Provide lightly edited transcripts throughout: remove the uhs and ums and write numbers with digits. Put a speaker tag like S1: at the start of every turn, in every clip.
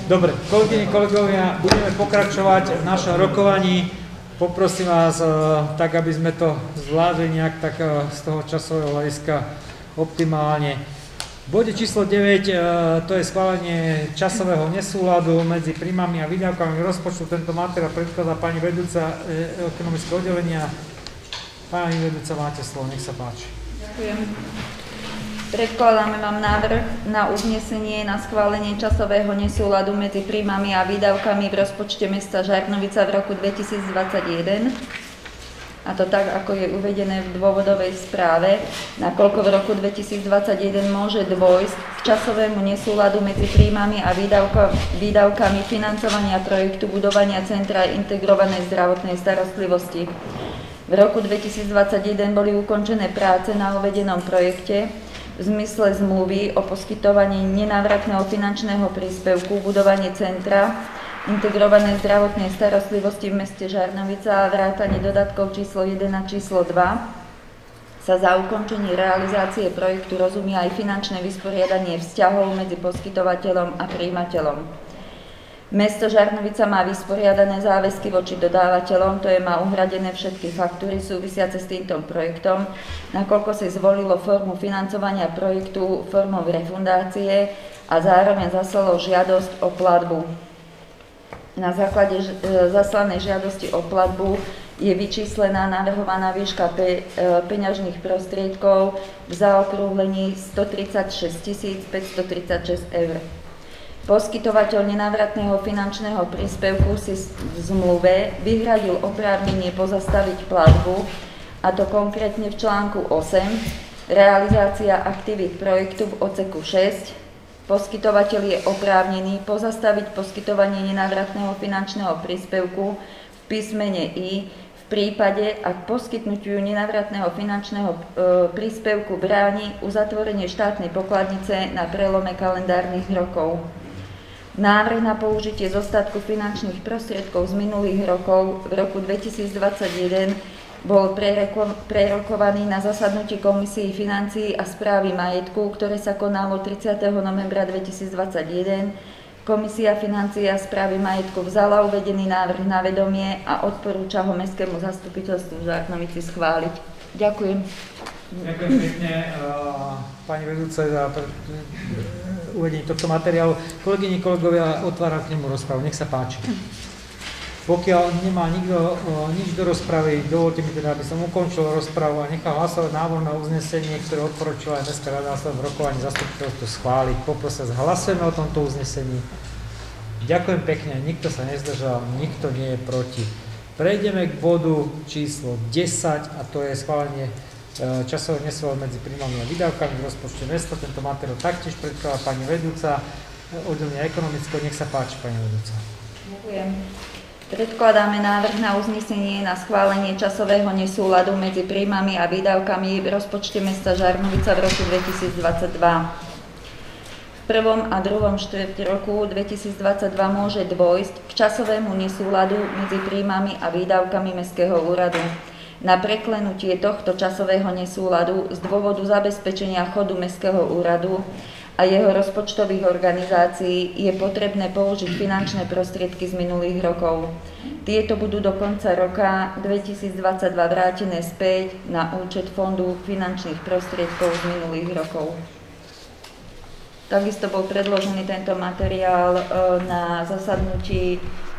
S1: Dobre, kolegyne, kolegovia, budeme pokračovať v našom rokovaní. Poprosím vás tak, aby sme to zvládli nejak tak z toho časového hľadiska optimálne. V bode číslo 9 to je schválenie časového nesúladu medzi príjmami a výdavkami rozpočtu. Tento materiál predkladá pani vedúca ekonomického oddelenia. Pani vedúca, máte slovo, nech sa páči.
S2: Ďakujem. Predkladáme vám návrh na uznesenie na schválenie časového nesúladu medzi príjmami a výdavkami v rozpočte mesta Žarnovica v roku 2021. A to tak, ako je uvedené v dôvodovej správe, nakoľko v roku 2021 môže dôjsť k časovému nesúladu medzi príjmami a výdavkami financovania projektu budovania Centra integrovanej zdravotnej starostlivosti. V roku 2021 boli ukončené práce na uvedenom projekte v zmysle zmluvy o poskytovaní nenávratného finančného príspevku budovanie Centra integrovanej zdravotnej starostlivosti v meste Žarnovica a vrátane dodatkov číslo 1 a číslo 2 sa za ukončenie realizácie projektu rozumie aj finančné vysporiadanie vzťahov medzi poskytovateľom a prijímateľom. Mesto Žarnovica má vysporiadané záväzky voči dodávateľom, to je má uhradené všetky faktúry súvisiace s týmto projektom, nakoľko si zvolilo formu financovania projektu formou refundácie a zároveň zaslalo žiadosť o platbu. Na základe zaslanej žiadosti o platbu je vyčíslená navrhovaná výška peňažných prostriedkov v zaokrúhlení 136 536 eur. Poskytovateľ nenávratného finančného príspevku si v zmluve vyhradil oprávnenie pozastaviť platbu, a to konkrétne v článku 8, realizácia aktivít projektu v odseku 6. Poskytovateľ je oprávnený pozastaviť poskytovanie nenávratného finančného príspevku v písmene I v prípade, ak poskytnutiu nenávratného finančného príspevku bráni uzatvorenie štátnej pokladnice na prelome kalendárnych rokov. Návrh na použitie zostatku finančných prostriedkov z minulých rokov v roku 2021 bol prerokovaný na zasadnutí Komisii financií a správy majetku, ktoré sa konalo 30. novembra 2021. Komisia financií a správy majetku vzala uvedený návrh na vedomie a odporúča ho Mestskému zastupiteľstvu v Žarnovici schváliť. Ďakujem.
S1: Ďakujem pekne, pani vedúca, za uvedenie tohto materiálu. Kolegyne, kolegovia, otváram k nemu rozpravu. Nech sa páči. Pokiaľ nemá nikto nič do rozpravy, dovolte mi teda, aby som ukončil rozpravu a nechal hlasovať návrh na uznesenie, ktoré odporúčila aj Mestská rada na svojom rokovaní zastupiteľstvu schváliť. Poprosím, hlasujeme o tomto uznesení. Ďakujem pekne, nikto sa nezdržal, nikto nie je proti. Prejdeme k bodu číslo 10 a to je schválenie časového nesúladu medzi príjmami a výdavkami v rozpočte mesta. Tento materiál taktiež predkladá pani vedúca oddelenia ekonomického. Nech sa páči, pani vedúca.
S2: Ďakujem. Predkladáme návrh na uznesenie na schválenie časového nesúladu medzi príjmami a výdavkami v rozpočte mesta Žarnovica v roku 2022. V prvom a druhom štvrť roku 2022 môže dôjsť k časovému nesúladu medzi príjmami a výdavkami Mestského úradu. Na preklenutie tohto časového nesúladu z dôvodu zabezpečenia chodu Mestského úradu a jeho rozpočtových organizácií je potrebné použiť finančné prostriedky z minulých rokov. Tieto budú do konca roka 2022 vrátené späť na účet Fondu finančných prostriedkov z minulých rokov. Takisto bol predložený tento materiál na zasadnutí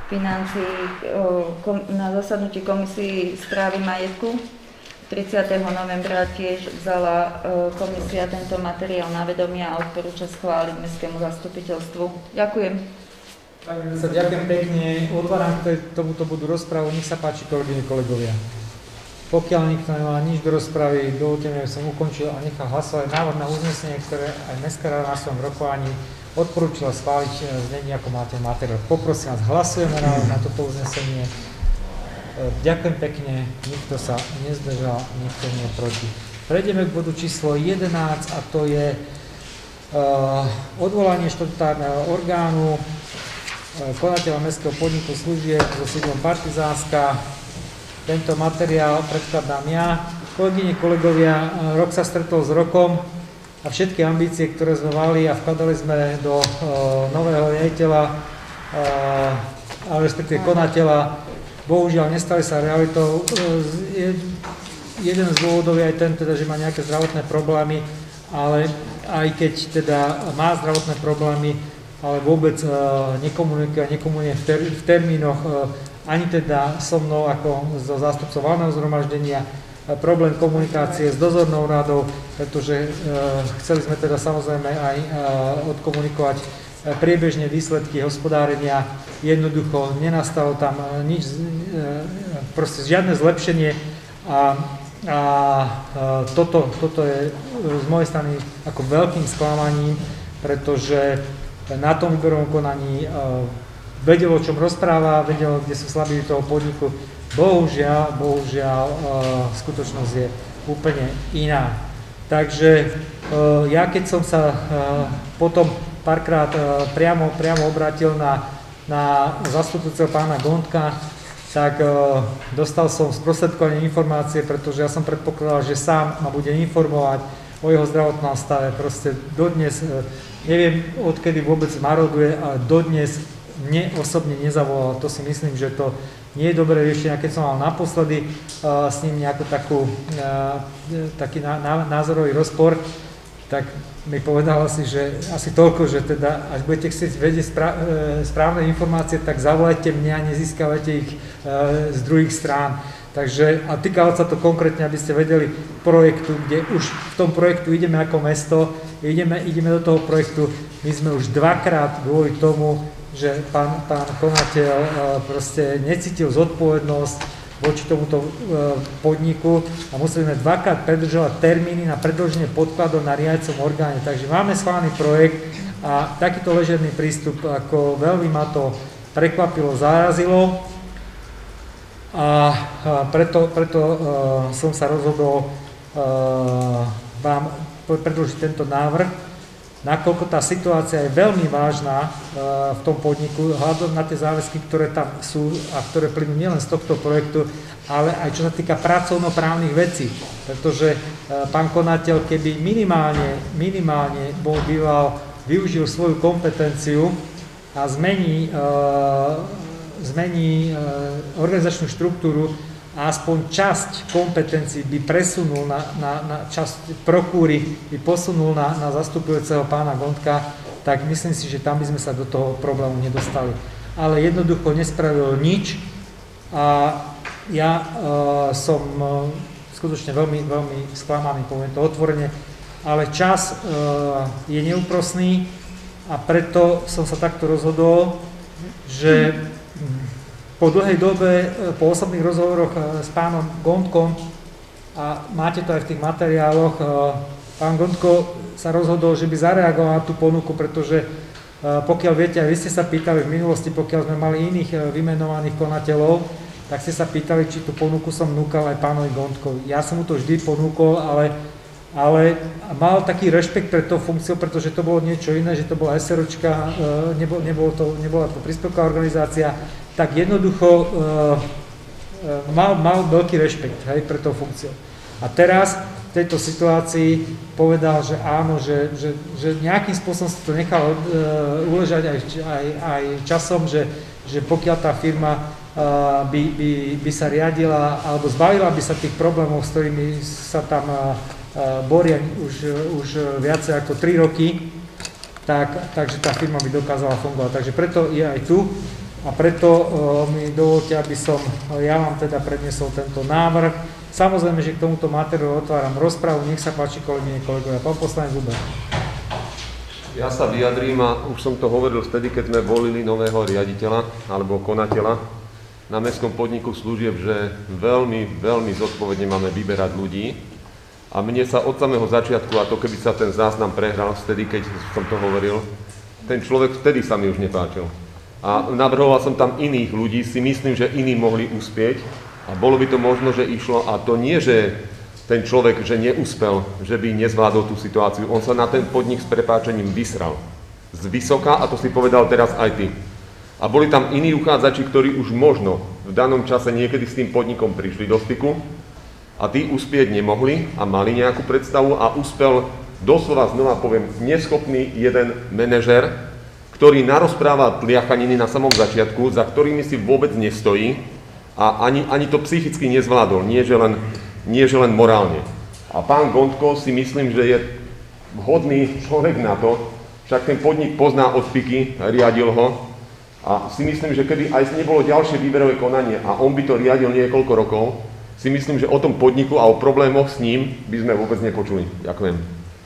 S2: na zasadnutí Komisii správy majetku. 30. novembra tiež vzala komisia tento materiál na vedomie a odporúča schváliť Mestskému zastupiteľstvu. Ďakujem.
S1: Ďakujem pekne. Otváram k tomuto bodu rozpravu. Nech sa páči, kolegyne, kolegovia. Pokiaľ nikto nemá nič do rozpravy, dovolte mi, aby som ukončil a nechal hlasovať návrh na uznesenie, ktoré aj Mestská rada na svojom rokovaní odporúčila schváliť znenie, ako máte materiál. Poprosím vás, hlasujeme na toto uznesenie. Ďakujem pekne, nikto sa nezdržal, nikto nie je proti. Prejdeme k bodu číslo 11 a to je odvolanie štatutárneho orgánu konateľa mestského podniku služieb so sídlom Partizánska. Tento materiál predkladám ja. Kolegyne, kolegovia, rok sa stretol s rokom a všetky ambície, ktoré sme mali a vkladali sme do nového riaditeľa ale respektíve konateľa, bohužiaľ nestali sa realitou. Jeden z dôvodov je aj ten, teda, že má nejaké zdravotné problémy, ale aj keď teda má zdravotné problémy, ale vôbec nekomunikuje v termínoch, ani teda so mnou ako so zástupcom valného zhromaždenia, problém komunikácie s dozornou radou, pretože chceli sme teda samozrejme aj odkomunikovať priebežne výsledky hospodárenia. Jednoducho nenastalo tam nič, proste žiadne zlepšenie a toto je z mojej strany ako veľkým sklamaním, pretože na tom výberovom konaní vedel, o čom rozpráva, vedel, kde sú slabiny toho podniku. Bohužiaľ, skutočnosť je úplne iná. Takže ja keď som sa potom párkrát priamo obrátil na zastupujúceho pána Gondka, tak dostal som sprostredkované informácie, pretože ja som predpokladal, že sám ma bude informovať o jeho zdravotnom stave. Proste dodnes, neviem odkedy vôbec maroduje, ale dodnes mne osobne nezavolal. To si myslím, že to nie je dobré riešenie. Keď som mal naposledy s ním nejakú taký názorový rozpor, tak mi povedal že asi toľko, že teda, až budete chcieť vedieť správne informácie, tak zavolajte mňa a nezískavajte ich z druhých strán. Takže, a týkalo sa to konkrétne, aby ste vedeli projektu, kde už v tom projektu ideme ako mesto, ideme do toho projektu, my sme už dvakrát kvôli tomu, že pán konateľ proste necítil zodpovednosť voči tomuto podniku a museli sme dvakrát predĺžovať termíny na predĺženie podkladov na riadiacom orgáne. Takže máme schválený projekt a takýto ležerný prístup, ako veľmi ma to prekvapilo, zarazilo a preto som sa rozhodol vám predĺžiť tento návrh, nakoľko tá situácia je veľmi vážna v tom podniku, hľadom na tie záväzky, ktoré tam sú a ktoré plynú nielen z tohto projektu, ale aj čo sa týka pracovnoprávnych vecí. Pretože pán konateľ, keby minimálne bol býval, využil svoju kompetenciu a zmení organizačnú štruktúru a aspoň časť kompetencií by presunul na časť prokúry, by posunul na zastupujúceho pána Gondka, tak myslím si, že tam by sme sa do toho problému nedostali. Ale jednoducho nespravil nič a ja som skutočne veľmi sklamaný, poviem to otvorene, ale čas je neúprosný a preto som sa takto rozhodol, že po dlhej dobe, po osobných rozhovoroch s pánom Gondkom, a máte to aj v tých materiáloch, pán Gondko sa rozhodol, že by zareagoval na tú ponuku, pretože pokiaľ viete, aj vy ste sa pýtali v minulosti, pokiaľ sme mali iných vymenovaných konateľov, tak ste sa pýtali, či tú ponuku som núkal aj pánovi Gondkovi. Ja som mu to vždy ponúkol, ale mal taký rešpekt pre tú funkciu, pretože to bolo niečo iné, že to bola SROčka, nebola to príspevková organizácia, tak jednoducho mal veľký rešpekt, hej, pre tú funkciu. A teraz v tejto situácii povedal, že áno, že nejakým spôsobom si to nechal uležať aj časom, že pokiaľ tá firma by sa riadila alebo zbavila by sa tých problémov, s ktorými sa tam boria už viacej ako 3 roky, takže tá firma by dokázala fungovať. Takže preto je aj tu a preto mi dovolte, aby som ja vám teda predniesol tento návrh. Samozrejme, že k tomuto materiálu otváram rozpravu. Nech sa páči, kolegyne, kolegovia. Pán poslanec Zuber.
S3: Ja sa vyjadrím a už som to hovoril vtedy, keď sme volili nového riaditeľa alebo konateľa na mestskom podniku služieb, že veľmi zodpovedne máme vyberať ľudí. A mne sa od samého začiatku, a to keby sa ten záznam prehral vtedy, keď som to hovoril, ten človek vtedy sa mi už nepáčil. A navrhoval som tam iných ľudí, si myslím, že iní mohli uspieť a bolo by to možno, že išlo, a to nie, že ten človek, že neúspel, že by nezvládol tú situáciu, on sa na ten podnik s prepáčením vysral. Z vysoka, a to si povedal teraz aj ty. A boli tam iní uchádzači, ktorí už možno v danom čase niekedy s tým podnikom prišli do styku a tí uspieť nemohli a mali nejakú predstavu a uspel, doslova znova poviem, neschopný jeden manažer, ktorý narozpráva tliachaniny na samom začiatku, za ktorými si vôbec nestojí a ani to psychicky nezvládol, nie že len morálne. A pán Gondko si myslím, že je vhodný človek na to, však ten podnik pozná od piky, riadil ho a si myslím, že keby aj nebolo ďalšie výberové konanie a on by to riadil niekoľko rokov, si myslím, že o tom podniku a o problémoch s ním by sme vôbec nepočuli. Ďakujem.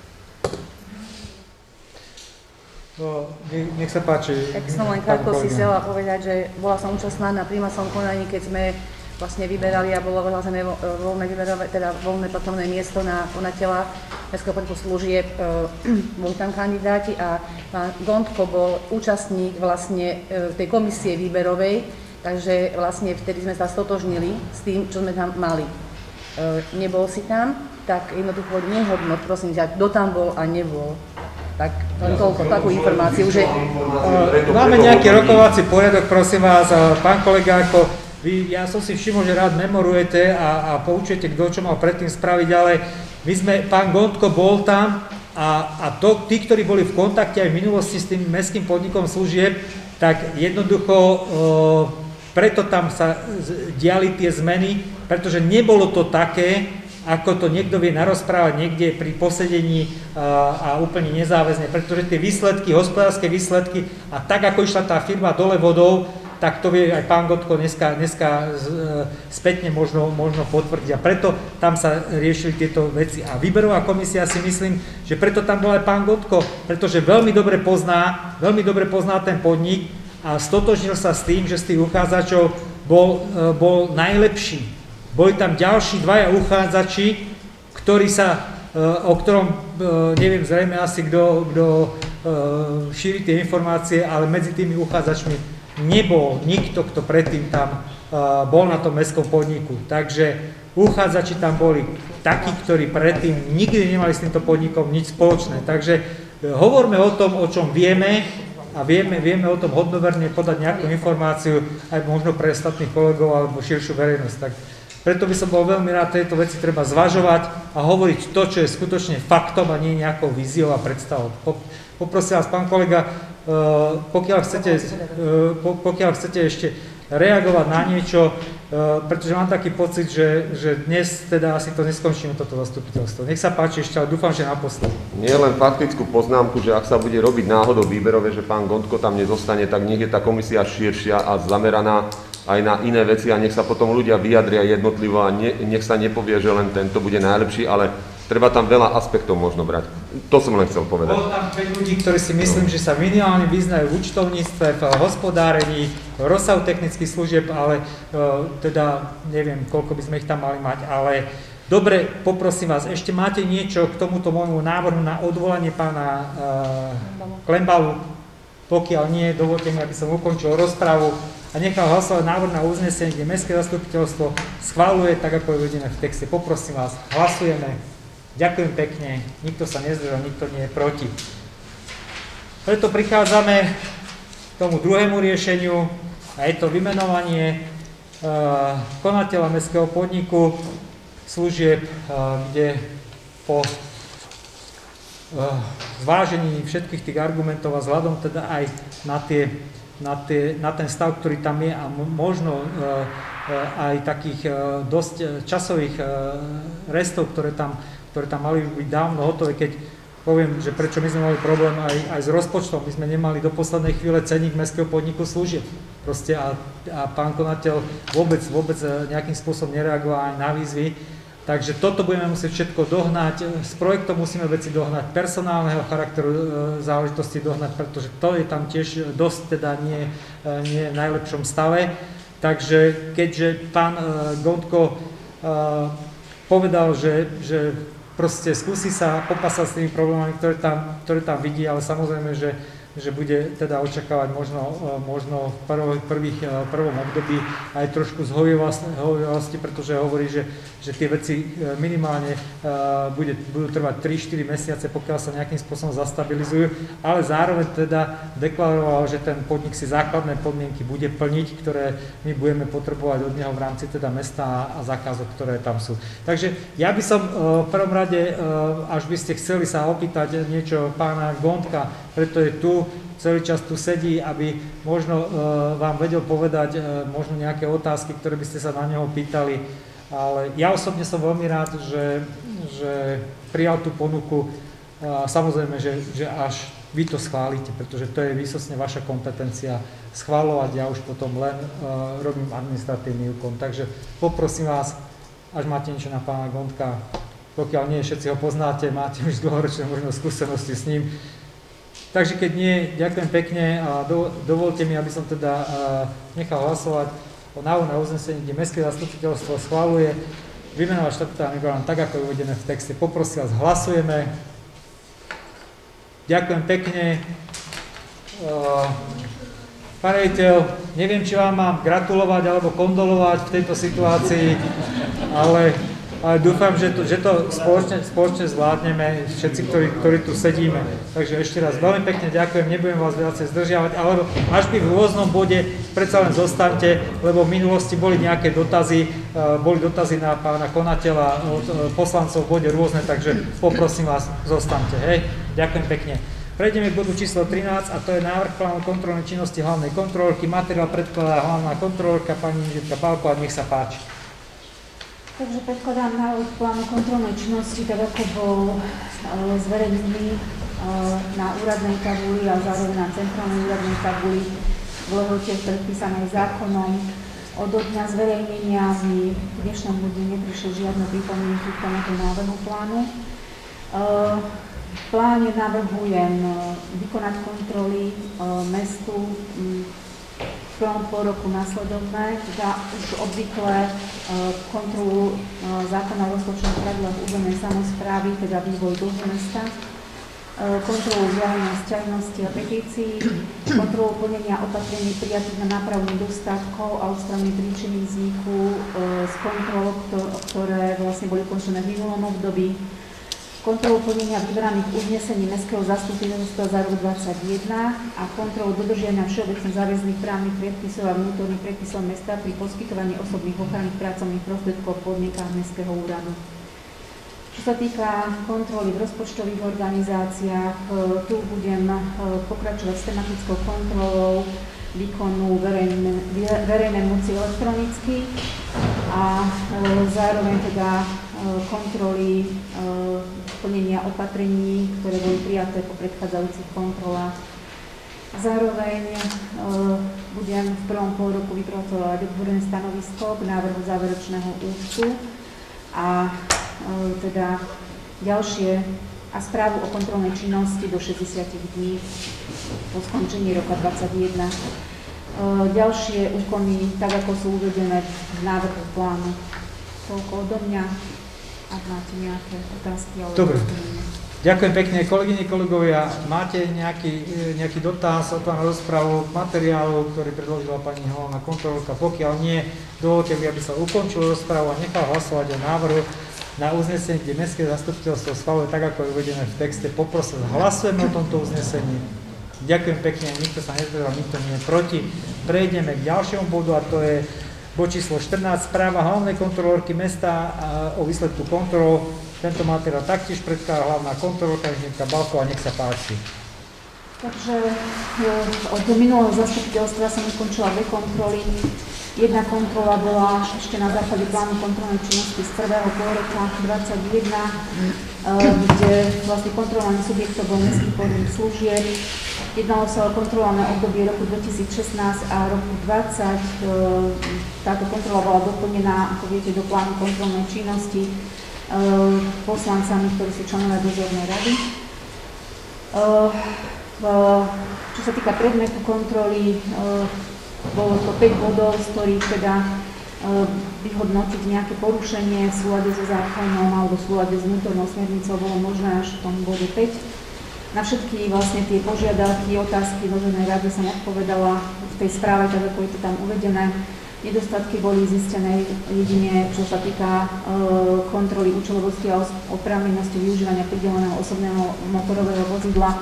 S1: Nech sa páči.
S4: Tak som len krátko si chcela povedať, že bola som účastná na prijímacom konaní, keď sme vlastne vyberali a bolo vyhlásené voľné pracovné miesto na konateľa Mestského podniku služieb. Boli tam kandidáti a pán Gondko bol účastník vlastne tej komisie výberovej, takže vlastne vtedy sme sa stotožnili s tým, čo sme tam mali. Nebol si tam, tak jednoducho nehodnot, prosím ťa, kto tam bol a nebol. Tak len toľko, takú informáciu, že...
S1: Máme nejaký rokovací poriadok, prosím vás, pán kolega, ako vy, ja som si všimol, že rád memorujete a poučujete, kto čo mal predtým spraviť, ale my sme, pán Gondko bol tam a tí, ktorí boli v kontakte aj v minulosti s tým mestským podnikom služieb, tak jednoducho preto tam sa diali tie zmeny, pretože nebolo to také, ako to niekto vie narozprávať niekde pri posedení a úplne nezáväzne, pretože tie výsledky, hospodárske výsledky a tak, ako išla tá firma dole vodou, tak to vie aj pán Gondko dneska spätne možno potvrdiť. A preto tam sa riešili tieto veci. A výberová komisia si myslím, že preto tam bol aj pán Gondko, pretože veľmi dobre pozná ten podnik a stotožnil sa s tým, že z tých uchádzačov bol najlepší. Boli tam ďalší dvaja uchádzači, o ktorom neviem zrejme asi kto šíri tie informácie, ale medzi tými uchádzačmi nebol nikto, kto predtým tam bol na tom mestskom podniku. Takže uchádzači tam boli takí, ktorí predtým nikdy nemali s týmto podnikom nič spoločné. Takže hovorme o tom, o čom vieme a vieme o tom hodnoverne podať nejakú informáciu aj možno pre ostatných kolegov alebo širšiu verejnosť. Tak preto by som bol veľmi rád, tejto veci treba zvažovať a hovoriť to, čo je skutočne faktom a nie nejakou víziou a predstavou. Poprosím vás, pán kolega, pokiaľ chcete ešte reagovať na niečo, pretože mám taký pocit, že dnes teda asi to neskončíme, toto zastupiteľstvo. Nech sa páči ešte, ale dúfam, že naposledy.
S3: Nie len faktickú poznámku, že ak sa bude robiť náhodou výberové, že pán Gondko tam nezostane, tak nech je tá komisia širšia a zameraná aj na iné veci a nech sa potom ľudia vyjadria jednotlivo a nech sa nepovie, že len tento bude najlepší, ale treba tam veľa aspektov možno brať. To som len chcel povedať.
S1: Bolo tam 5 ľudí, ktorí si myslím, že sa minimálne vyznajú v účtovníctve, v hospodárení, v rozsahu technických služieb, ale teda neviem, koľko by sme ich tam mali mať, ale dobre, poprosím vás, ešte máte niečo k tomuto môjmu návrhu na odvolanie pána Klembalu? Pokiaľ nie, dovolte mi, aby som ukončil rozpravu a nechal hlasovať návrh na uznesenie, kde mestské zastupiteľstvo schvaľuje tak, ako je uvedené v texte. Poprosím vás, hlasujeme. Ďakujem pekne, nikto sa nezdržal, nikto nie je proti. Preto prichádzame k tomu druhému riešeniu a je to vymenovanie konateľa mestského podniku služieb, kde po zvážení všetkých tých argumentov a vzhľadom teda aj na ten stav, ktorý tam je a možno aj takých dosť časových restov, ktoré tam mali byť dávno hotové, keď poviem, že prečo my sme mali problém aj s rozpočtom, my sme nemali do poslednej chvíle cenník mestského podniku služieb. Proste a pán konateľ vôbec nejakým spôsobom nereagoval aj na výzvy. Takže toto budeme musieť všetko dohnať, s projektom musíme veci dohnať, personálneho charakteru záležitosti dohnať, pretože to je tam tiež dosť teda nie v najlepšom stave. Takže keďže pán Gondko povedal, že proste skúsi sa popasať s tými problémami, ktoré tam vidí, ale samozrejme, že bude teda očakávať možno v prvom období aj trošku zhovievavosti, pretože hovorí, že tie veci minimálne budú trvať 3-4 mesiace, pokiaľ sa nejakým spôsobom zastabilizujú, ale zároveň teda deklaroval, že ten podnik si základné podmienky bude plniť, ktoré my budeme potrebovať od neho v rámci teda mesta a zákazok, ktoré tam sú. Takže ja by som v prvom rade, až by ste chceli sa opýtať niečo pána Gondka, preto je tu, celý čas tu sedí, aby možno vám vedel povedať možno nejaké otázky, ktoré by ste sa na neho pýtali. Ale ja osobne som veľmi rád, že prijal tú ponuku. Samozrejme, že až vy to schválite, pretože to je výsostne vaša kompetencia schváľovať, ja už potom len robím administratívny úkon. Takže poprosím vás, až máte niečo na pána Gondka, pokiaľ nie, všetci ho poznáte, máte už dlhoročné možno skúsenosti s ním. Takže keď nie, ďakujem pekne a dovolte mi, aby som teda nechal hlasovať o návrhu na uznesenie, kde Mestské zastupiteľstvo schvaľuje vymenovať štatutárny orgán tak, ako je uvedené v texte. Poprosím vás, hlasujeme. Ďakujem pekne. Pán riaditeľ, neviem, či vám mám gratulovať alebo kondolovať v tejto situácii, ale dúfam, že to spoločne zvládneme, všetci, ktorí tu sedíme. Takže ešte raz veľmi pekne ďakujem, nebudem vás viacej zdržiavať, alebo až by v rôznom bode predsa len zostaňte, lebo v minulosti boli nejaké dotazy, na pána konateľa od poslancov v bode rôzne, takže poprosím vás, zostaňte. Hej, ďakujem pekne. Prejdeme k bodu číslo 13 a to je návrh plánu kontrolnej činnosti hlavnej kontrolórky. Materiál predkladá hlavná kontrolórka pani inžinierka Pálková, nech sa páči.
S5: Takže predkladám návrh plánu kontrolnej činnosti, tak ako bol zverejnený na úradnej tabuli a zároveň na centrálnej úradnej tabuli v lehote predpísanej zákonom. Od dňa zverejnenia mi v dnešnom dni neprišlo žiadne pripomienky k tomuto návrhu plánu. V pláne navrhujem vykonať kontroly mestu v prvom pôroku nasledovné, teda už obvykle kontrolu zákona o rozpočtových pravidlách územnej samosprávy, teda vývoj dlhu mesta, kontrolu vzájomnej sťažnosti a petícií, kontrolu plnenia opatrení prijatých na nápravu nedostatkov a odstranenie príčiny vzniku z kontrol, ktoré vlastne boli ukončené v minulom období, kontrolu plnenia vybraných uznesení Mestského zastupiteľstva za rok 2021 a kontrolu dodržiavania všeobecne záväzných právnych predpisov a vnútorných predpisov mesta pri poskytovaní osobných ochranných pracovných prostriedkov v podmienkach Mestského úradu. Čo sa týka kontroly v rozpočtových organizáciách, tu budem pokračovať s tematickou kontrolou výkonu verejnej moci elektronicky a zároveň teda kontroly plnenia opatrení, ktoré boli prijaté po predchádzajúcich kontrolách. Zároveň budem v prvom pôroku vypracovať odborné stanovisko k návrhu záverečného účtu a teda ďalšie a správu o kontrolnej činnosti do 60 dní po skončení roka 2021. Ďalšie úkony, tak ako sú uvedené v návrhu plánu. Toľko odo mňa, ak máte nejaké otázky.
S1: Dobre, ďakujem pekne. Kolegyne, kolegovia, máte nejaký dotaz, otváram rozpravu k materiálu, ktorý predložila pani hlavná kontrolórka? Pokiaľ nie, dovolte mi, aby sa ukončil rozpravu a nechal hlasovať o návrhu na uznesenie, kde Mestské zastupiteľstvo schvaľuje tak, ako je uvedené v texte. Poprosím, hlasujeme o tomto uznesení. Ďakujem pekne, nikto sa nezdržal, nikto nie je proti. Prejdeme k ďalšiemu bodu a to je bod číslo 14, správa hlavnej kontrolórky mesta o výsledku kontrol. Tento materiál taktiež predkladá hlavná kontrolórka inžinierka Pálková, nech sa páči.
S5: Takže od minulého zastupiteľstva som ukončila dve kontroly. Jedna kontrola bola ešte na základe plánu kontrolnej činnosti z prvého pôroka 2021, kde vlastne kontrolovaný subjektov bol Mestský podnik služieb. Jednalo sa o kontrolované obdobie roku 2016 a roku 2020. Táto kontrola bola doplnená, ako viete, do plánu kontrolnej činnosti poslancami, ktorí sú členovia dozornej rady. Čo sa týka predmetu kontroly, bolo to 5 bodov, z ktorých teda vyhodnotiť nejaké porušenie v súlade so zákonom alebo v súlade s vnútornou smernicou bolo možné až v tom bode 5. Na všetky vlastne tie požiadavky, otázky dozornej rady som odpovedala v tej správe, tak ako je to tam uvedené. Nedostatky boli zistené jedine, čo sa týka kontroly účelovosti a oprávnenosti využívania prideleného osobného motorového vozidla.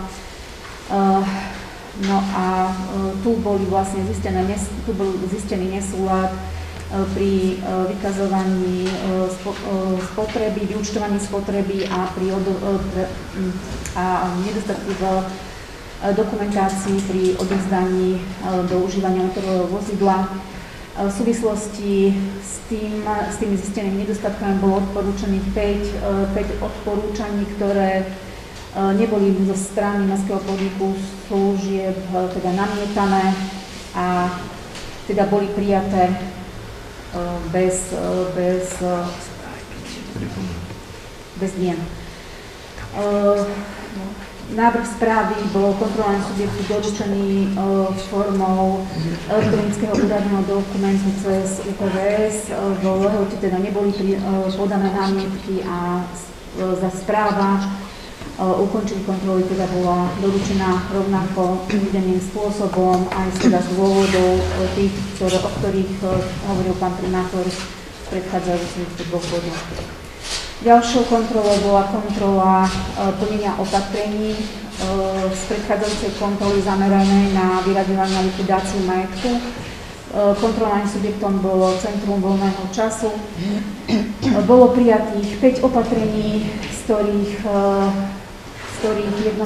S5: No a tu bol zistený nesúlad pri vykazovaní spotreby, vyúčtovaní spotreby a nedostatky v dokumentácii pri odovzdaní do užívania motorového vozidla. V súvislosti s tými zistenými nedostatkami bolo odporúčaných 5 odporúčaní, ktoré neboli zo strany Mestského podniku služieb teda namietané a teda boli prijaté bez zmien. Návrh správy bol kontrolovaný subjektu doručený formou elektronického úradného dokumentu cez UPVS. V lehote teda neboli podané námietky a za správa ukončení kontroly teda bola doručená rovnako uvedeným spôsobom aj teda z dôvodov tých, o ktorých hovoril pán primátor v predchádzajúcich 2 bodoch. Ďalšou kontrolou bola kontrola plnenia opatrení z predchádzajúcej kontroly zameranej na vyraďovanie a likvidáciu majetku. Kontrolovaným subjektom bolo Centrum voľného času. Bolo prijatých 5 opatrení, z ktorých 4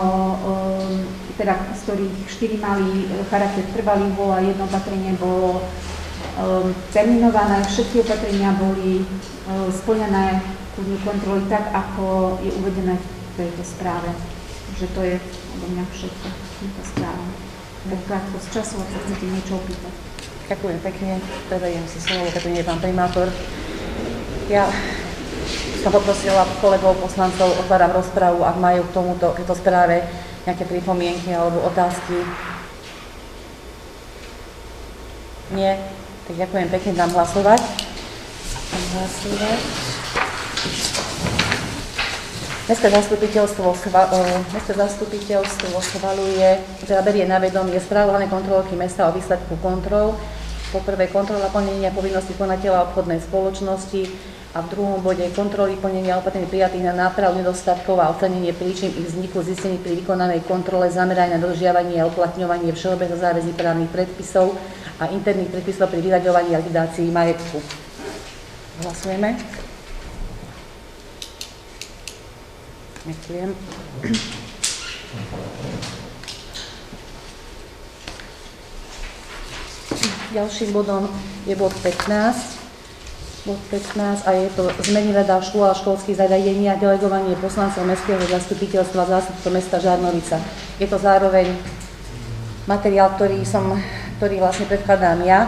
S5: mali charakter trvalý bol a 1 opatrenie bolo terminované. Všetky opatrenia boli splnené kontroly tak, ako je uvedené v tejto správe. Takže to je odo mňa všetko v tejto správe. Tak krátko z času, ak sa chcete niečo opýtať.
S4: Ďakujem pekne, predajem si slovo, keď nie je pán primátor. Ja som poprosila kolegov poslancov, otváram rozpravu, ak majú k tejto správe nejaké pripomienky alebo otázky. Nie? Tak ďakujem pekne, dám hlasovať. Mestské zastupiteľstvo schvaľuje, teda berie na vedomie správu hlavnej kontrolórky mesta o výsledku kontrol. Po prvé kontrola plnenia povinnosti konateľa obchodnej spoločnosti a v druhom bode kontroly plnenia opatrení prijatých na nápravu nedostatkov a ocenenie príčin ich vzniku zistení pri vykonanej kontrole zamerania na dodržiavanie a uplatňovanie všeobecne záväzných právnych predpisov a interných predpisov pri vyraďovaní a likvidácii majetku. Hlasujeme. Ďakujem. Ďalším bodom je bod 15. Bod 15 a je to zmeny rada škôl a školských zariadení a delegovanie poslancov Mestského zastupiteľstva zástupcov mesta Žarnovica. Je to zároveň materiál, ktorý vlastne predkladám ja.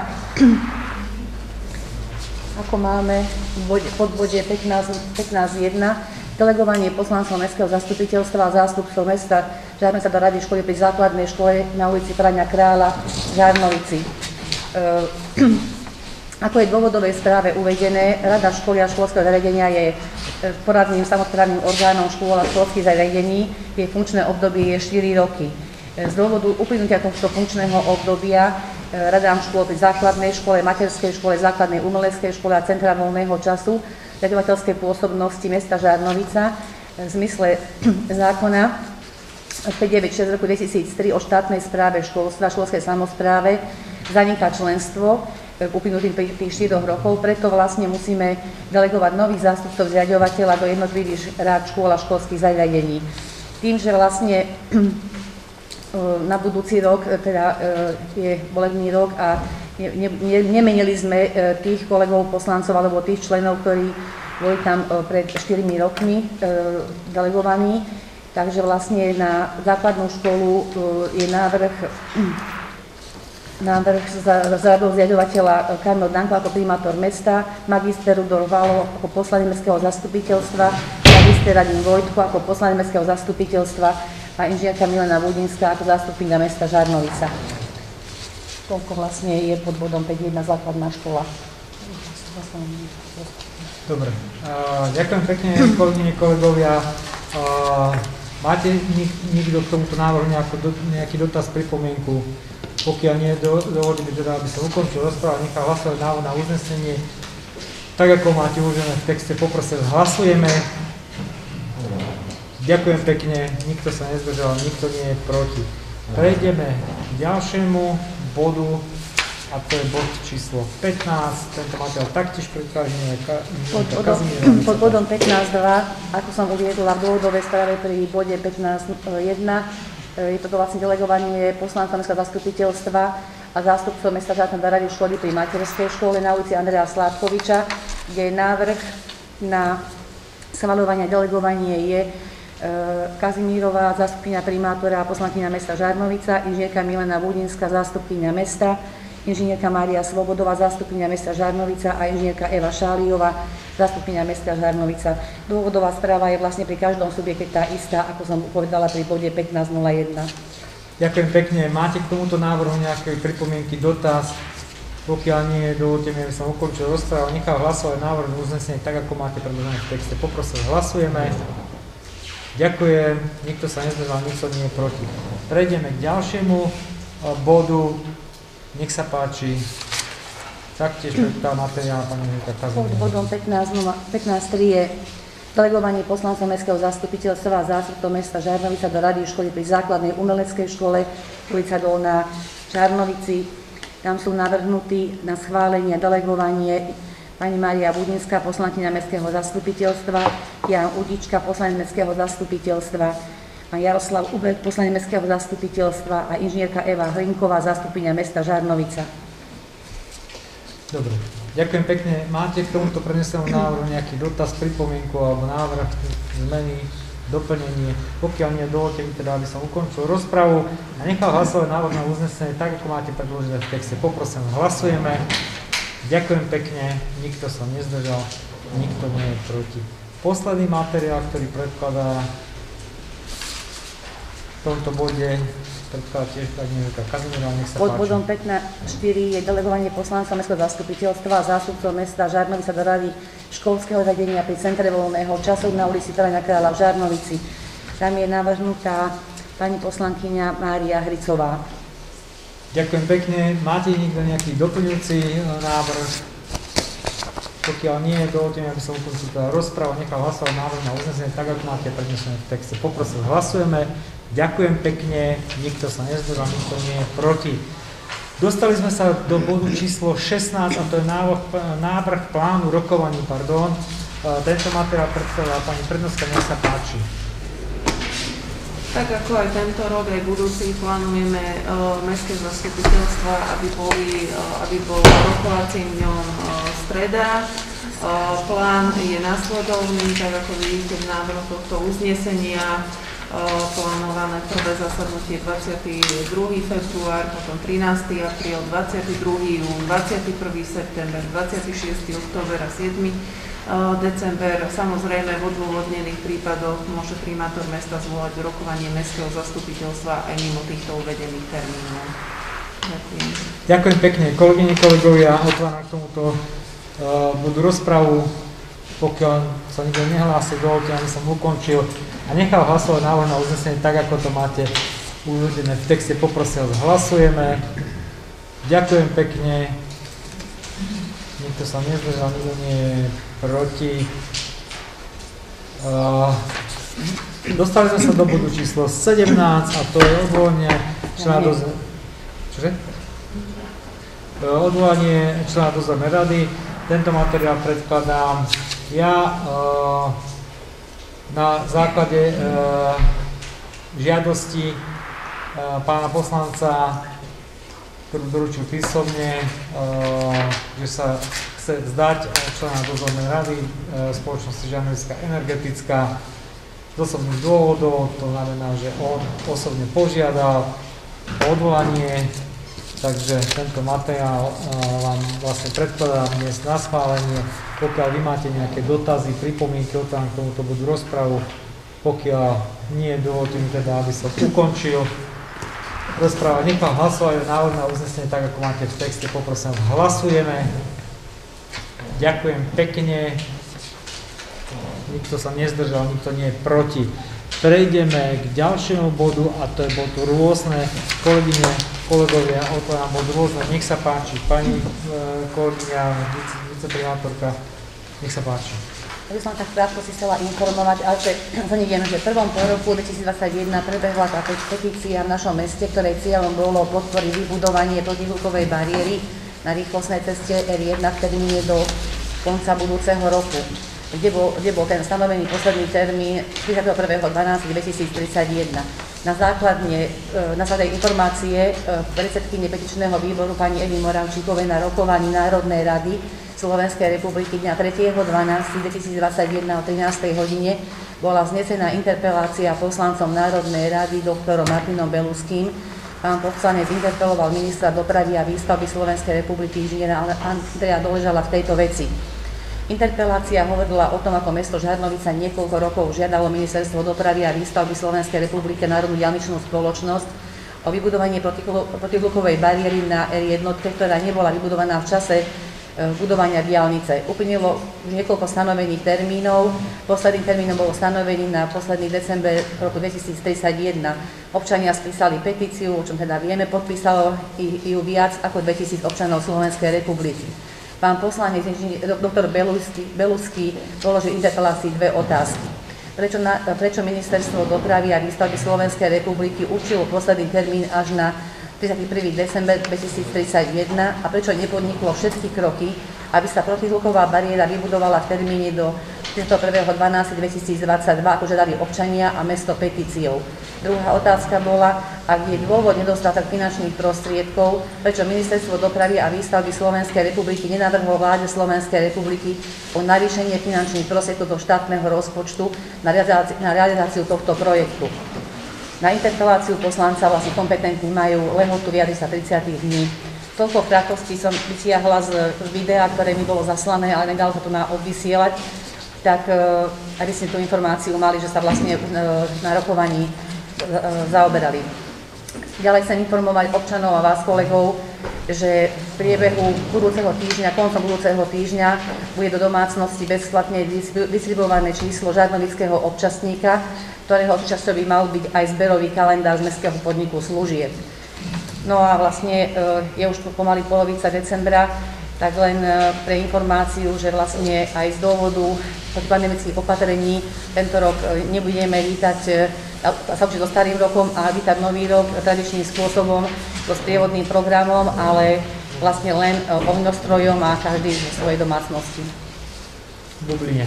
S4: Ako máme v podbode 15.1. Delegovanie poslancov Mestského zastupiteľstva a zástupcov mesta Žarnovica do rady školy pri základnej škole na ulici Frania Kráľa v Žarnovici. Ako je v dôvodovej správe uvedené, Rada školy a školského zariadenia je poradným samosprávnym orgánom škôl a školských zariadení. Jej funkčné obdobie je 4 roky. Z dôvodu uplynutia tohto funkčného obdobia radám škôl pri základnej škole, materskej škole, základnej umeleckej škole a centra voľného času riaďovateľskej pôsobnosti mesta Žarnovica v zmysle zákona 596 roku 2003 o štátnej správe školstva, školskej samospráve zaniká členstvo uplynutým tých 4 rokov, preto vlastne musíme delegovať nových zástupcov zriaďovateľa do jednotlivých rád škôl a školských zariadení. Tým, že vlastne na budúci rok teda je volebný rok a nemenili sme tých kolegov poslancov alebo tých členov, ktorí boli tam pred 4 rokmi delegovaní. Takže vlastne na základnú školu je návrh z radou zriaďovateľa Karmel Danko ako primátor mesta, magister Rudolf Valo ako poslanec mestského zastupiteľstva, magister Radim Vojtko ako poslanec mestského zastupiteľstva a inžinierka Milena Budinská ako zástupkyňa mesta Žarnovica. Toľko vlastne je pod bodom 5.1 základná škola.
S1: Dobre, ďakujem pekne, kolegyne, kolegovia. Máte niekto k tomuto návrhu nejaký dotaz, pripomienku? Pokiaľ nie, dovolím teda, aby som ukončil rozprávu a nechal hlasovať návrh na uznesenie. Tak ako máte uložené v texte, poprosím, hlasujeme. Ďakujem pekne, nikto sa nezdržal, nikto nie je proti. Prejdeme k ďalšiemu bodu, a to je bod číslo 15. Tento materiál taktiež predkážeme Kazimíra.
S4: Pod bodom 15.2, ako som uviedla v dôvodovej správe pri bode 15.1, Je to vlastne delegovanie poslanca mestského zastupiteľstva a zástupcov mesta Žatná do rady školy pri materskej škole na ulici Andreja Sládkoviča, kde návrh na schvaľovanie a delegovanie je Kazimírová, zástupkyňa primátora a poslankyňa mesta Žarnovica, inžinierka Milena Budinská, zástupkyňa mesta, inžinierka Mária Svobodová, zástupkyňa mesta Žarnovica a inžinierka Eva Šáliová, zástupkyňa mesta Žarnovica. Dôvodová správa je vlastne pri každom subjekte tá istá, ako som povedala pri bode 15.01.
S1: Ďakujem pekne. Máte k tomuto návrhu nejaké pripomienky, dotaz? Pokiaľ nie, dovolte mi, aby som ukončil rozprávu, nechal hlasovať návrh uznesenia tak, ako máte predložené v texte. Poprosím, hlasujeme. Ďakujem, nikto sa nezdržal, nikto nie je proti. Prejdeme k ďalšiemu bodu. Nech sa páči. Taktiež predkladá materiál pani Janka Kazimírová.
S4: Bodom 15.3 je delegovanie poslancov mestského zastupiteľstva a zástupcov mesta Žarnovica do rady školy pri základnej umeleckej škole ulica Dolná v Žarnovici. Tam sú navrhnutí na schválenie a delegovanie pani Mária Budinská, poslankyňa mestského zastupiteľstva, Jan Udička, poslanec mestského zastupiteľstva, pán Jaroslav Ubek, poslanec mestského zastupiteľstva a inžinierka Eva Hlinková, zástupkyňa mesta Žarnovica.
S1: Dobre, ďakujem pekne. Máte k tomuto prenesenému návrhu nejaký dotaz, pripomienku alebo návrh zmeny, doplnenie? Pokiaľ nie, dovolte mi teda, aby som ukončil rozpravu a nechal hlasovať návrh na uznesenie tak, ako máte predložené v texte. Poprosím, hlasujeme. Ďakujem pekne, nikto sa nezdržal, nikto nie je proti. Posledný materiál, ktorý predkladá v tomto bode, predkladá tiež pani Janka Kazimírová, nech sa
S4: Pod
S1: páči.
S4: bodom 15.4 je delegovanie poslanca mestského zastupiteľstva a zástupcov mesta Žarnovica do rady školského zariadenia pri centre voľného času na ulici Trojana Kráľa v Žarnovici. Tam je navrhnutá pani poslankyňa Mária Hricová.
S1: Ďakujem pekne. Máte niekto nejaký doplňujúci návrh? Pokiaľ nie, dovolte mi, aby som ukončil teda rozprávu, nechal hlasovať návrh na uznesenie tak, ako máte prednesené v texte. Poprosím, hlasujeme. Ďakujem pekne, nikto sa nezdržal, nikto nie je proti. Dostali sme sa do bodu číslo 16 a to je návrh plánu rokovaní. Tento materiál predstavila pani Prednostka, nech sa páči.
S6: Tak ako aj tento rok, aj budúci plánujeme mestské zastupiteľstva, aby bol rokovacím dňom streda. Plán je nasledovný, tak ako vidíte v návrhu tohto uznesenia, plánované prvé zasadnutie 22. február, potom 13. apríl, 22. jún, 21. september, 26. október a 7. december. Samozrejme, v odôvodnených prípadoch môže primátor mesta zvolať rokovanie mestského zastupiteľstva aj mimo týchto uvedených termínov. Ďakujem.
S1: Ďakujem pekne, kolegyne, kolegovia, otváram k tomuto bodu rozpravu. Pokiaľ sa nikto nehlásil, dovolte, aby som ukončil a nechal hlasovať návrh na uznesenie tak, ako to máte uvedené v texte. Poprosil, hlasujeme. Ďakujem pekne. Nikto sa nezdržal, nikto nie je proti. Dostali sme sa do bodu číslo 17 a to je odvolanie člena odvolanie člena dozornej rady. Tento materiál predkladám ja na základe žiadosti pána poslanca, ktorú doručil písomne, že sa chce vzdať člena dozornej rady spoločnosti Žarnovická energetická z osobných dôvodov. To znamená, že on osobne požiadal o odvolanie, takže tento materiál vám vlastne predkladám dnes na schválenie. Pokiaľ vy máte nejaké dotazy, pripomienky, otváram k tomuto bodu rozpravu. Pokiaľ nie, dovolte mi teda, aby som ukončil rozpráva. Nechám hlasovať návrh na uznesenie tak, ako máte v texte. Poprosím, hlasujeme. Ďakujem pekne. Nikto sa nezdržal, nikto nie je proti. Prejdeme k ďalšiemu bodu a to je bod rôzne. Kolegyne, kolegovia, otváram bod rôzne. Nech sa páči. Pani kolegyňa, viceprimátorka, nech sa páči.
S4: Ja by som tak krátko si chcela informovať, ale neviem, že v prvom pôroku 2021 prebehla táto petícia v našom meste, ktorej cieľom bolo podporiť vybudovanie protihlukovej bariéry na rýchlostnej ceste R1 v termíne do konca budúceho roku, kde bol ten stanovený posledný termín 31.12.2031. Na základe informácie predsedkyne petičného výboru pani Evy Moravčíkovej na rokovaní Národnej rady Slovenskej republiky dňa 3.12.2021 o 13. hodine bola vznesená interpelácia poslancom Národnej rady doktorom Martinom Beluským. Pán poslanec interpeloval ministra dopravy a výstavby Slovenskej republiky inžiniera Andreja Doležala v tejto veci. Interpelácia hovorila o tom, ako mesto Žarnovica niekoľko rokov žiadalo Ministerstvo dopravy a výstavby Slovenskej republiky Národnú diaľničnú spoločnosť o vybudovanie protihlukovej bariéry na R1, ktorá nebola vybudovaná v čase budovania diaľnice. Uplynulo už niekoľko stanovených termínov. Posledným termínom bolo stanovený na posledný december roku 2031. Občania spísali petíciu, o čom teda vieme, podpísalo ju viac ako 2000 občanov Slovenskej republiky. Pán poslanec doktor Beluský položil interpelácii dve otázky. Prečo Ministerstvo dopravy a výstavby Slovenskej republiky určilo posledný termín až na 31. december 2031 a prečo nepodniklo všetky kroky, aby sa protihluková bariéra vybudovala v termíne do 31.12.2022, ako žiadali občania a mesto petíciou. Druhá otázka bola, ak je dôvod nedostatok finančných prostriedkov, prečo Ministerstvo dopravy a výstavby Slovenskej republiky nenavrhlo vláde Slovenskej republiky o navýšenie finančných prostriedkov do štátneho rozpočtu na realizáciu tohto projektu. Na interpeláciu poslanca vlastne kompetentní majú lehotu vyjadriť sa 30 dní. Toľko v krátkosti som vytiahla z videa, ktoré mi bolo zaslané, ale nedalo sa to odvysielať, tak aby ste tú informáciu mali, že sa vlastne na rokovaní zaoberali. Ďalej chcem informovať občanov a vás, kolegov, že v priebehu koncom budúceho týždňa bude do domácnosti bezplatne distribuované číslo žarnovického občasníka, ktorého súčasťou by mal byť aj zberový kalendár z Mestského podniku služieb. No a vlastne je už pomaly polovica decembra, tak len pre informáciu, že vlastne aj z dôvodu pandemických opatrení tento rok nebudeme vítať sa učiť so starým rokom a vítať nový rok tradičným spôsobom, so sprievodným programom, ale vlastne len ohňostrojom a každý v svojej domácnosti.
S1: Bubline.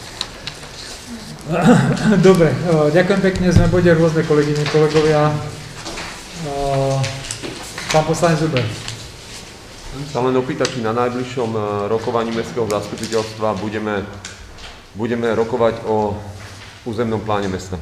S1: Dobre, ďakujem pekne, sme bode rôzne kolegyne, kolegovia. Pán poslanec Zuber.
S3: Sa len opýtať, či na najbližšom rokovaní mestského zastupiteľstva budeme rokovať o územnom pláne mesta.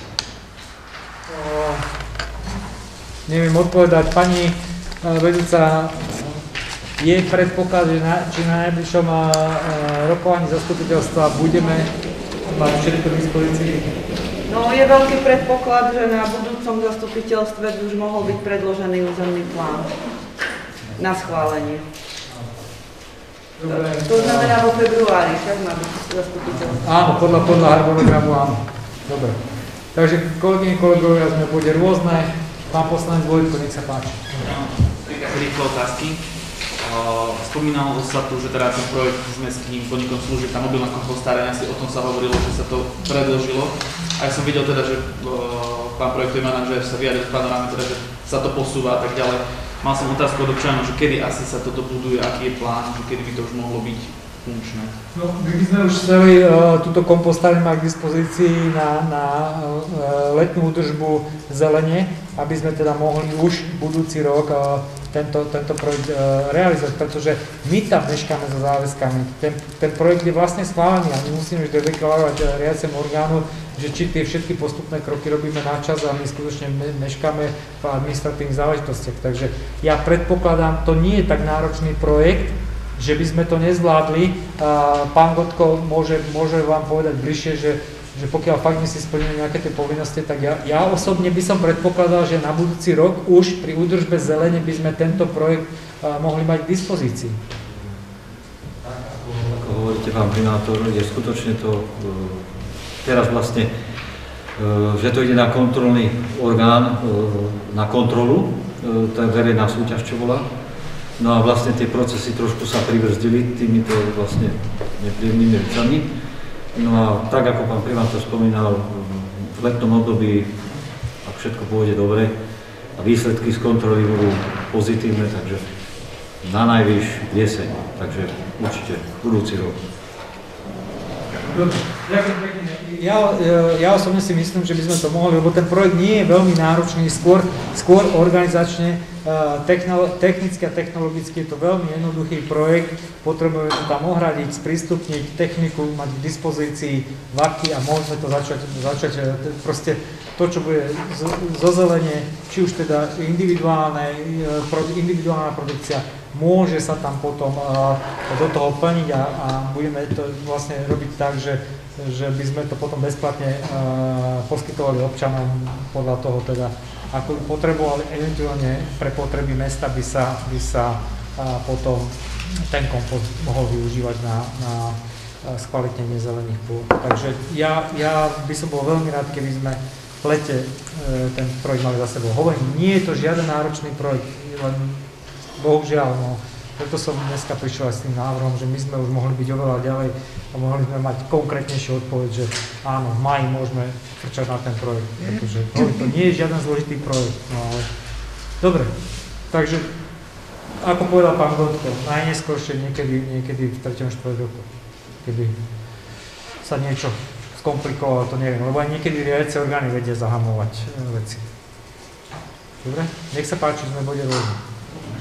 S1: Neviem odpovedať. Pani vedúca, je predpoklad, že či na najbližšom rokovaní zastupiteľstva budeme mať všetko k dispozícii?
S6: No, je veľký predpoklad, že na budúcom zastupiteľstve by už mohol byť predložený územný plán na schválenie. Dobre. To znamená vo februári, však má byť zastupiteľstvo. Áno,
S1: podľa harmonogramu áno. Dobre. Takže kolegyne, kolegovia, sme bode rôzne. Pán poslanec Vojtko, nech sa páči.
S7: Rýchle otázky. Spomínalo sa tu, že teda ten projekt s Mestským podnikom služieb, tá mobilná kompostárňa, o tom sa hovorilo, že sa to predĺžilo. A ja som videl teda, že pán projektový manažér sa vyjadril v panoráme, teda, že sa to posúva a tak ďalej. Mal som otázku od občanov, že kedy asi sa toto buduje, aký je plán, že kedy by to už mohlo byť funkčné.
S1: No, my by sme už chceli túto kompostárňu mať k dispozícii na letnú údržbu zelene, aby sme teda mohli už budúci rok tento projekt realizovať, pretože my tam meškáme so záväzkami. Ten projekt je vlastne schválený a my musíme vždy deklarovať riadiacemu orgánu, že či tie všetky postupné kroky robíme na čas a my skutočne meškáme v administratívnych záležitostiach. Takže ja predpokladám, to nie je tak náročný projekt, že by sme to nezvládli. Pán Gotko môže vám povedať bližšie, že pokiaľ fakt my si splníme nejaké tie povinnosti, tak ja osobne by som predpokladal, že na budúci rok už pri údržbe zelene by sme tento projekt mohli mať k dispozícii.
S8: Ako hovoríte, pán primátor, je skutočne to teraz vlastne, že to ide na kontrolný orgán, na kontrolu, tá verejná súťaž, čo bola. No a vlastne tie procesy trošku sa pribrzdili týmito vlastne nepríjemnými vecami. No a tak, ako pán primátor spomínal, v letnom období, ak všetko pôjde dobre a výsledky z kontroly budú pozitívne, takže na najvyš jeseň, takže určite budúci rok.
S1: Dobre, ďakujem pekne. ja osobne si myslím, že by sme to mohli, lebo ten projekt nie je veľmi náročný, skôr organizačne, technicky a technologicky je to veľmi jednoduchý projekt, potrebujeme to tam ohradiť, sprístupniť techniku, mať k dispozícii vaky a môžeme to začať proste to, čo bude zozelenie, či už teda individuálna produkcia, môže sa tam potom do toho plniť a budeme to vlastne robiť tak, že by sme to potom bezplatne poskytovali občanom podľa toho teda, ako by potrebovali, eventuálne pre potreby mesta by sa potom ten kompost mohol využívať na skvalitnenie zelených pôd. Takže ja by som bol veľmi rád, keby sme v lete ten projekt mali za sebou. Hovorím, nie je to žiaden náročný projekt, len bohužiaľ, no, preto som dneska prišiel aj s tým návrhom, že my sme už mohli byť oveľa ďalej a mohli sme mať konkrétnejšiu odpoveď, že áno, v máji môžeme frčať na ten projekt, pretože to nie je žiaden zložitý projekt, no ale dobre, takže ako povedal pán Godko, najneskôršie niekedy v 3. 4. roku, keby sa niečo skomplikovalo, to neviem, lebo aj niekedy riadiace orgány vedia zahamovať veci. Dobre, nech sa páči, sme bode rôzne.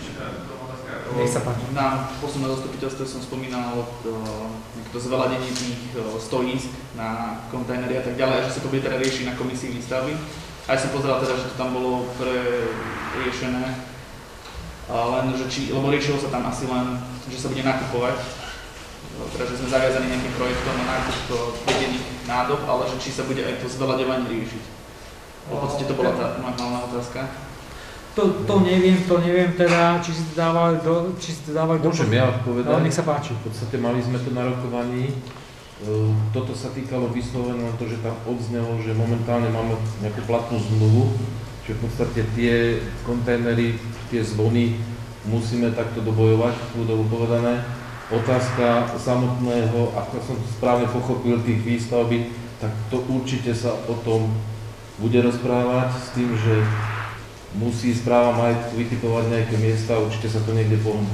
S1: Nech sa páči.
S7: Na poslednom zastupiteľstve som spomínal to zveľadenie tých stojísk na kontajnery a tak ďalej, že sa to bude teda riešiť na komisii výstavby. Aj som pozeral teda, že to tam bolo preriešené, len že lebo riešilo sa tam asi len, že sa bude nakupovať, teda že sme zaviazaní nejakým projektom na nákup vedených nádob, ale že či sa bude aj to zveľaďovanie riešiť. V podstate to bola tá normálna otázka.
S1: To neviem teda, či si to dávali do...
S9: Môžem ja povedať?
S1: No, nech sa páči.
S9: V podstate mali sme to na rokovaní. Toto sa týkalo vyslovene len to, že tam odznelo, že momentálne máme nejakú platnú zmluvu, že v podstate tie kontajnery, tie zvony musíme takto dobojovať, ľudovo povedané. Otázka samotného, ako som správne pochopil, tých výstavby, tak to určite sa o tom bude rozprávať s tým, že musí správa majetku vytipovať nejaké miesta a určite sa to niekde pohne.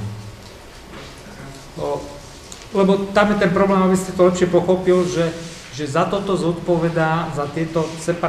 S1: Lebo tam je ten problém, aby ste to lepšie pochopil, že za toto zodpovedá, za tieto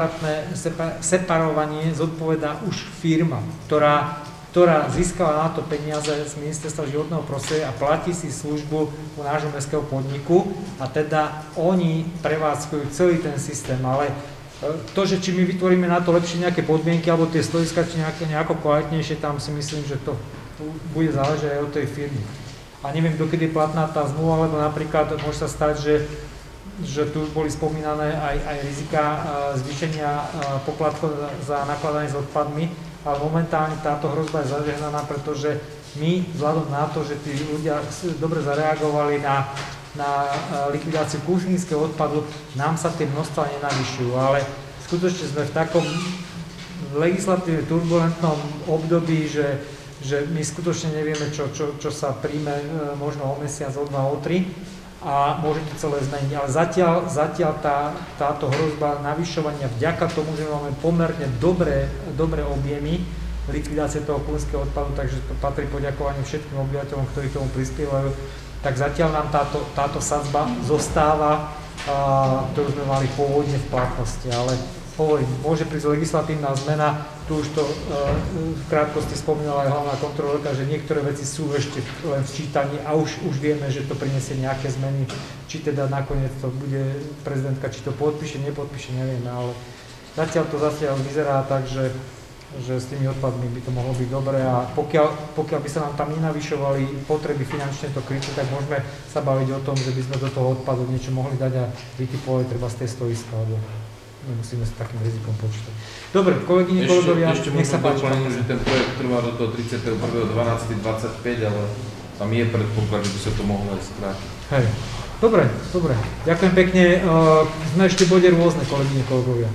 S1: separovanie zodpovedá už firma, ktorá získala na to peniaze z Ministerstva životného prostredia a platí si službu u nášho mestského podniku a teda oni prevádzkujú celý ten systém, ale to, že či my vytvoríme na to lepšie nejaké podmienky alebo tie stojiska či nejako kvalitnejšie, tam si myslím, že to bude záležať aj od tej firmy. A neviem, dokedy je platná tá zmluva, lebo napríklad môže sa stať, že tu boli spomínané aj rizika zvýšenia poplatkov za nakladanie s odpadmi, ale momentálne táto hrozba je zažehnaná, pretože my vzhľadom na to, že tí ľudia dobre zareagovali na likvidáciu kuchynského odpadu, nám sa tie množstva nenavyšujú, ale skutočne sme v takom legislatívne turbulentnom období, že my skutočne nevieme, čo sa príjme možno o mesiac, o 2, o 3 a môže to celé zmeniť, ale zatiaľ táto hrozba navyšovania vďaka tomu, že máme pomerne dobré objemy likvidácie toho kuchynského odpadu, takže to patrí poďakovanie všetkým obyvateľom, ktorí k tomu prispievajú, tak zatiaľ nám táto sadzba zostáva, ktorú sme mali pôvodne v platnosti, ale hovorím, môže prísť legislatívna zmena, tu už to v krátkosti spomínala aj hlavná kontrolórka, že niektoré veci sú ešte len v čítaní a už vieme, že to prinesie nejaké zmeny, či teda nakoniec to bude prezidentka, či to podpíše, nepodpíše, nevieme, ale zatiaľ vyzerá tak, že s tými odpadmi by to mohlo byť dobré a pokiaľ by sa nám tam nenavyšovali potreby finančne to kryté, tak môžeme sa baviť o tom, že by sme do toho odpadu niečo mohli dať a vytipovali treba z tej stoiska, alebo nemusíme s takým rizikom počítať. Dobre, kolegyne, kolegovia, nech sa páči.
S9: Ešte že ten projekt trvá do toho 31.12.25, ale tam je predpoklad, že by sa to mohlo aj skrátiť.
S1: Hej, dobre, ďakujem pekne. Sme ešte v bode rôzne, kolegyne, kolegovia.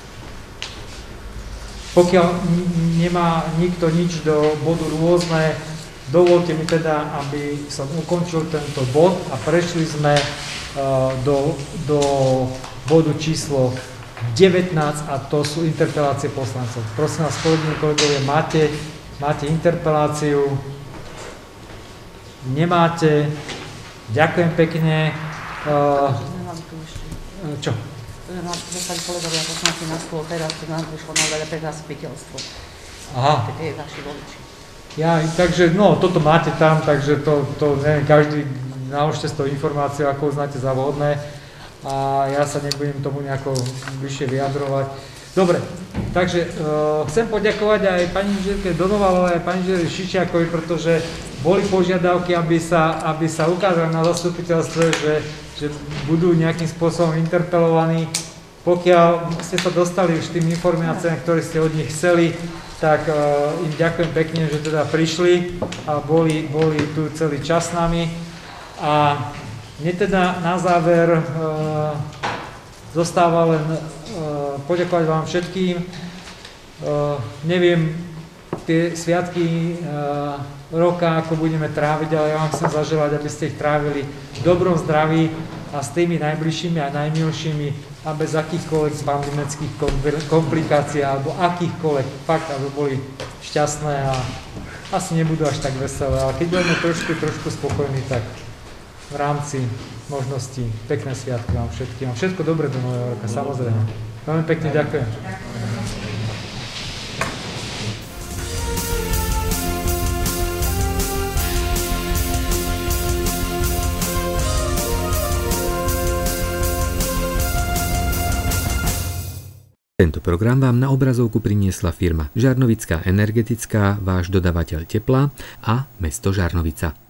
S1: Pokiaľ nemá nikto nič do bodu rôzne, dovolte mi teda, aby som ukončil tento bod a prešli sme do bodu číslo 19 a to sú interpelácie poslancov. Prosím vás, kolegyne, kolegovia, máte interpeláciu? Nemáte? Ďakujem pekne. Čo?
S4: sme dostali kolegovia poslanci na stôl teraz, čo nám prišlo na veľa pre zastupiteľstvo.
S1: Aha.
S4: To je vaši voliči.
S1: Ja, takže, no, toto máte tam, takže to neviem, každý naložte s tou informáciou, ako uznáte za vhodné a ja sa nebudem tomu nejako bližšie vyjadrovať. Dobre, takže chcem poďakovať aj pani inžinierke Donovalovej, aj pani inžinierke Šičiakovi, pretože boli požiadavky, aby sa ukázali na zastupiteľstve, že budú nejakým spôsobom interpelovaní. Pokiaľ ste sa dostali už tým informáciám, ktoré ste od nich chceli, tak im ďakujem pekne, že teda prišli a boli tu celý čas s nami. A mne teda na záver zostáva len poďakovať vám všetkým. Neviem tie sviatky roka, ako budeme tráviť, ale ja vám chcem zaželať, aby ste ich trávili v dobrom zdraví a s tými najbližšími a najmilšími a bez akýchkoľvek pandemických komplikácií alebo akýchkoľvek, fakt, aby boli šťastné a asi nebudú až tak veselé, ale keď budeme trošku spokojní, tak v rámci možností pekné sviatky vám všetkým a všetko dobré do nového roka, samozrejme. Veľmi pekne ďakujem.
S10: Tento program vám na obrazovku priniesla firma Žarnovická energetická, váš dodavateľ tepla a mesto Žarnovica.